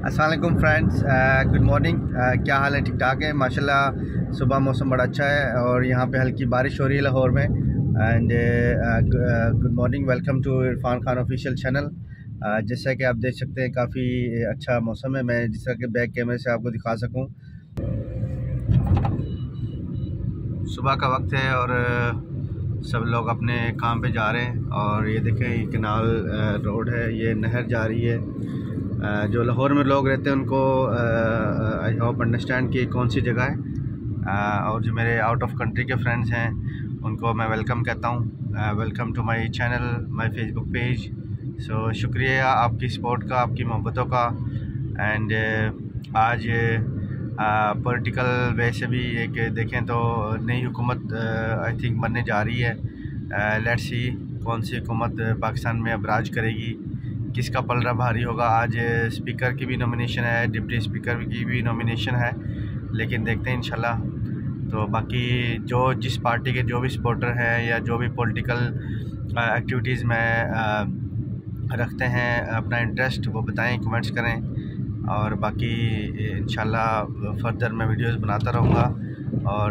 अस्सलाम वालेकुम friends, good morning. क्या हाल है? ठीक ठाक है माशाल्लाह। सुबह मौसम बड़ा अच्छा है और यहाँ पे हल्की बारिश हो रही है लाहौर में। And good morning, welcome to Irfan Khan official channel. जैसा कि आप देख सकते हैं काफ़ी अच्छा मौसम है। मैं जिस तरह के बैक कैमरे से आपको दिखा सकूँ, सुबह का वक्त है और सब लोग अपने काम पे जा रहे हैं। और ये देखें, ये कनाल रोड है, ये नहर जा रही है। जो लाहौर में लोग रहते हैं उनको आई होप अंडरस्टैंड कि कौन सी जगह है। और जो मेरे आउट ऑफ कंट्री के फ्रेंड्स हैं उनको मैं वेलकम कहता हूँ। Welcome to my channel, my Facebook page. So शुक्रिया आपकी सपोर्ट का, आपकी मोहब्बतों का। एंड आज पॉलिटिकल वे से भी एक देखें तो नई हुकूमत आई थिंक बनने जा रही है। लेट्स सी कौन सी हुकूमत पाकिस्तान में अब राज करेगी, किसका पलड़ा भारी होगा। आज स्पीकर की भी नॉमिनेशन है, डिप्टी स्पीकर की भी नॉमिनेशन है, लेकिन देखते हैं इंशाल्लाह। तो बाकी जो जिस पार्टी के जो भी सपोर्टर हैं या जो भी पॉलिटिकल एक्टिविटीज़ में रखते हैं अपना इंटरेस्ट, वो बताएं, कमेंट्स करें। और बाकी इंशाल्लाह फर्दर मैं वीडियोस बनाता रहूँगा। और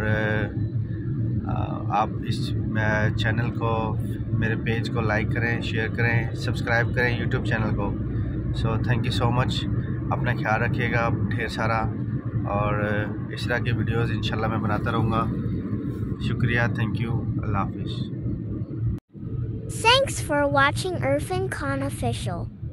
आप इस चैनल को, मेरे पेज को लाइक करें, शेयर करें, सब्सक्राइब करें यूट्यूब चैनल को। So thank you so much. अपना ख्याल रखिएगा ढेर सारा, और इस तरह के वीडियोस इंशाल्लाह मैं बनाता रहूँगा। शुक्रिया, थैंक यू, अल्लाह हाफिज़। Thanks for watching Irfan Khan Official.